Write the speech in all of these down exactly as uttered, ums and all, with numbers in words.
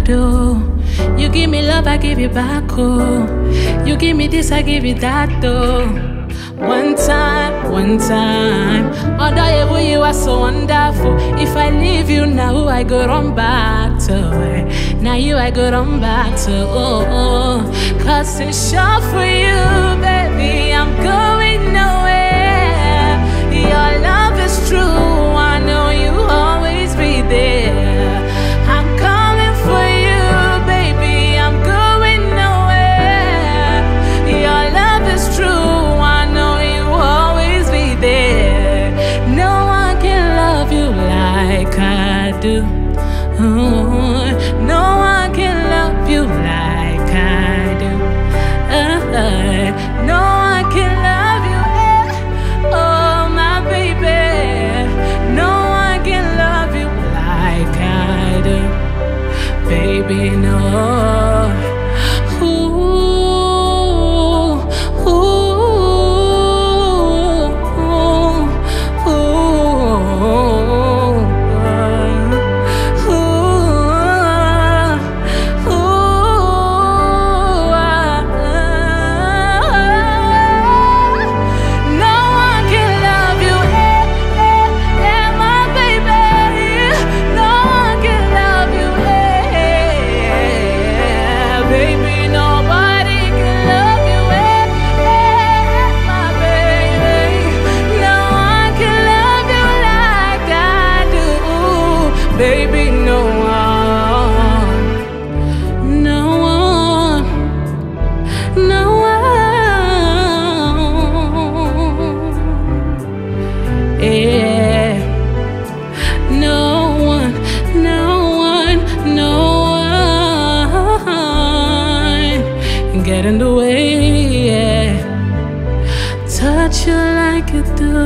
though. You give me love, I give you back, oh. You give me this, I give you that, though. One time, one time. Although you are so wonderful. If I leave you now, I go run back to it. Now you, I go run back to, oh, oh. Cause it's sure for you, baby, I'm going nowhere. Your love is true, I know you always be there. I'm coming for you, baby, I'm going nowhere. Your love is true, I know you always be there. No one can love you like I do. Ooh, no one can love you like I do. Uh, uh, no one can love you, eh? Oh my baby. No one can love you like I do, baby. No. Ooh, ooh, ooh, ooh. Baby, no one, no one, no one, yeah, no one, no one, no one, get in the way, yeah, touch you like you do,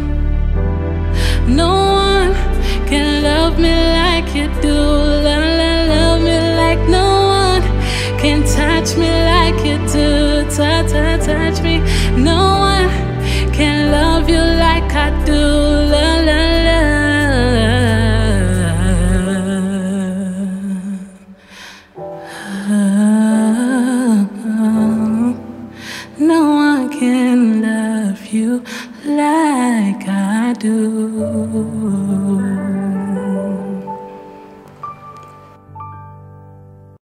no one can love me like you do, love, love, love me like no one can touch me like you do, touch, touch, touch me. No one can love you like I do.